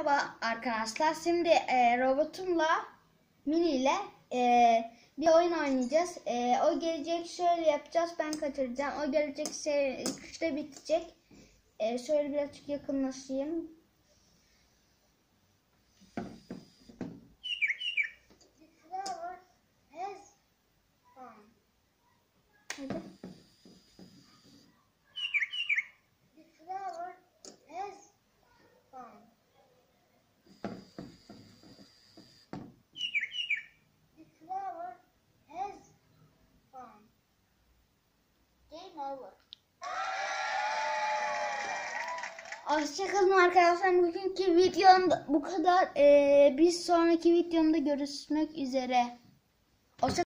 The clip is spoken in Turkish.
Merhaba arkadaşlar. Şimdi robotumla Mini ile bir oyun oynayacağız. O gelecek, şöyle yapacağız. Ben kaçıracağım. O gelecek, 3'te bitecek. Şöyle birazcık yakınlaşayım. Hadi. Hoşçakalın arkadaşlar. Bugünkü videom bu kadar. Bir sonraki videomda görüşmek üzere. Hoşça